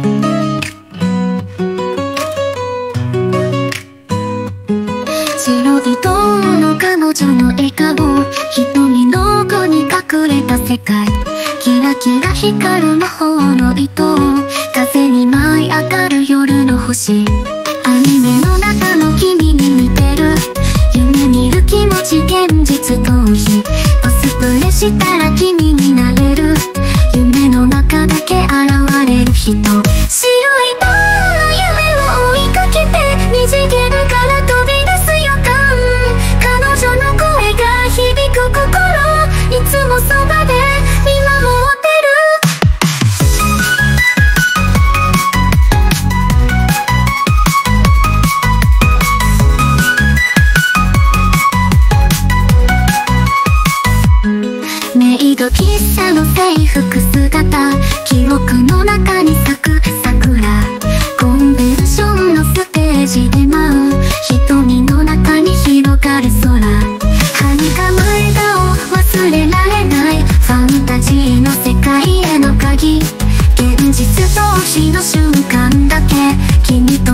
白いトーンの彼女の笑顔、瞳の奥に隠れた世界、キラキラ光る魔法の糸、風に舞い上がる夜の星、アニメの中の君に似てる、夢見る気持ち現実逃避、コスプレしたら君になれる、夢の中だけ現れる人、白いトーンの夢を追いかけて二次元から飛び出す予感、彼女の声が響く心、いつもそばで見守ってる。メイド喫茶の制服姿、記憶の中に咲く桜、コンベンションのステージで舞う瞳の中に広がる空、はにかむ笑顔忘れられない、ファンタジーの世界への鍵、現実逃避の瞬間だけ君と